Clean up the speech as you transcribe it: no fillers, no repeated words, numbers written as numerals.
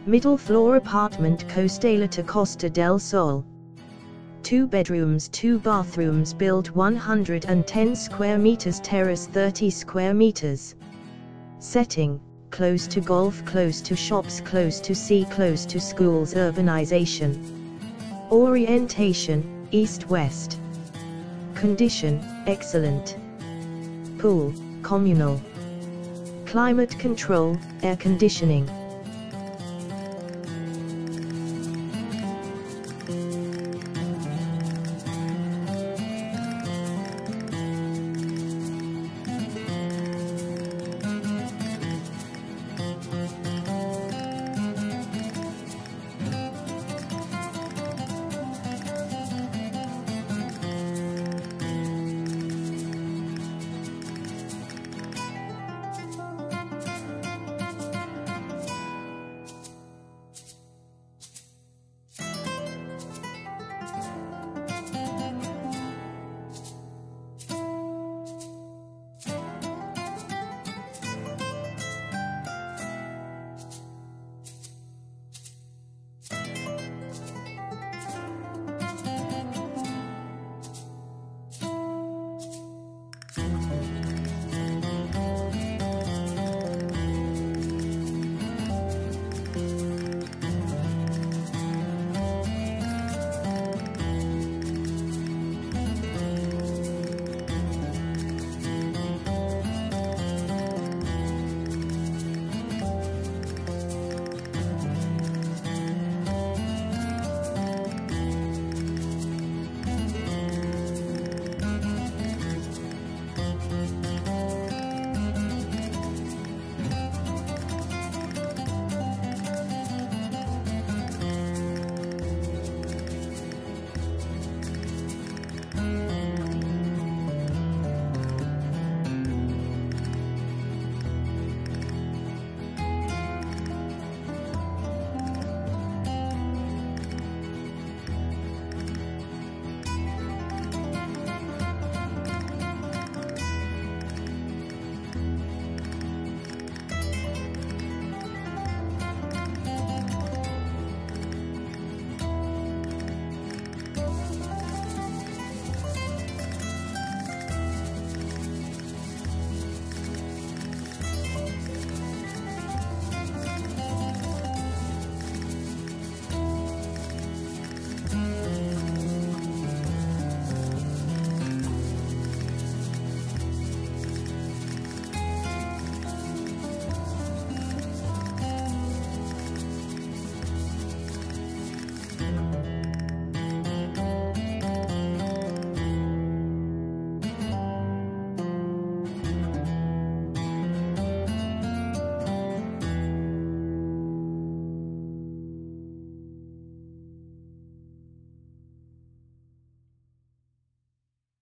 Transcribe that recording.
Middle floor apartment Costa Costa del Sol. 2 bedrooms 2 bathrooms built 110 square meters terrace 30 square meters. Setting: close to golf, close to shops, close to sea, close to schools. Urbanization. Orientation: east-west. Condition: excellent. Pool: communal. Climate control, air conditioning.